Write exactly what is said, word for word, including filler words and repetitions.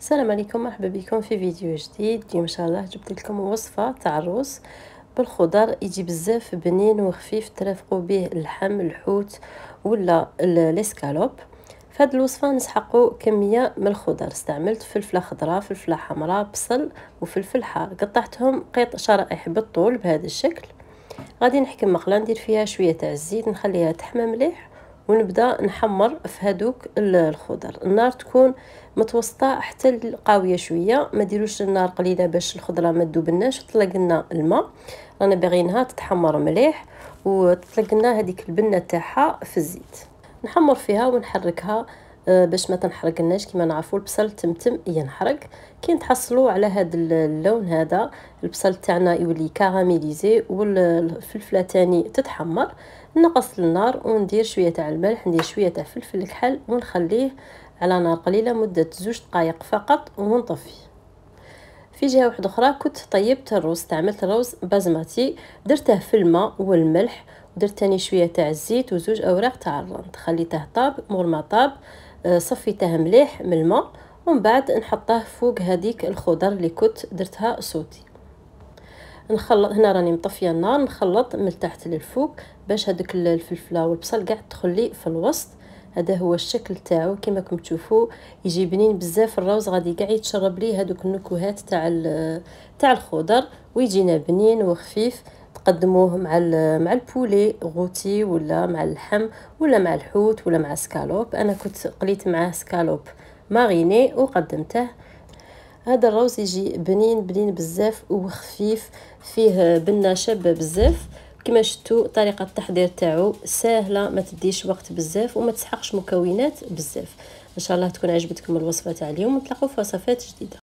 السلام عليكم، مرحبا بكم في فيديو جديد. اليوم ان شاء الله جبت لكم وصفه تاع الروز بالخضر، يجي بزاف بنين وخفيف ترافقوا به اللحم الحوت ولا الاسكالوب. في هذه الوصفه نسحقوا كميه من الخضر. استعملت فلفله خضراء، فلفله حمراء، بصل وفلفل حار، قطعتهم قيط شرائح بالطول بهذا الشكل. غادي نحكم مقله ندير فيها شويه تاع الزيت، نخليها تحمى مليح ونبدا نحمر في هذوك الخضر. النار تكون متوسطه حتى قاويه شويه، ما ديروش النار قليله باش الخضره ما تذوبناش وتطلق لنا الماء. رانا باغينها تتحمر مليح وتطلق لنا هذيك البنه تاعها في الزيت. نحمر فيها ونحركها باش ما تنحرقناش. كما نعرفوا البصل تمتم ينحرق. كي نتحصلوا على هذا اللون هذا، البصل تاعنا يولي كاراميليزي والفلفله تاني تتحمر، نقص النار وندير شويه تاع الملح، ندير شويه تاع فلفل الكحل ونخليه على نار قليله مده زوج دقائق فقط ونطفي. في جهه واحده اخرى كنت طيبت الرز، استعملت الرز بازماتي، درته في الماء والملح ودرت تاني شويه تاع الزيت وزوج اوراق تاع الرند، خليته طاب. مور ما طاب صفيته مليح من الماء ومن بعد نحطه فوق هذيك الخضر اللي كنت درتها صوتي. نخلط هنا، راني مطفيه النار، نخلط من تحت للفوق باش هذوك الفلفله والبصل قاع تدخل لي في الوسط. هذا هو الشكل تاعو كما راكم تشوفوا، يجي بنين بزاف. الروز غادي قاع يتشرب ليه هذوك النكهات تاع تاع الخضر ويجينا بنين وخفيف. تقدموه مع مع البولي غوتي ولا مع اللحم ولا مع الحوت ولا مع سكالوب. انا كنت قليت معاه سكالوب ماريني وقدمته. هذا الروز يجي بنين بنين بزاف وخفيف، فيه بنه شابه بزاف. كما شفتوا طريقه التحضير تاعو سهله، ما تديش وقت بزاف وما تسحقش مكونات بزاف. ان شاء الله تكون عجبتكم الوصفه تاع اليوم، ونتلاقاو في وصفات جديده.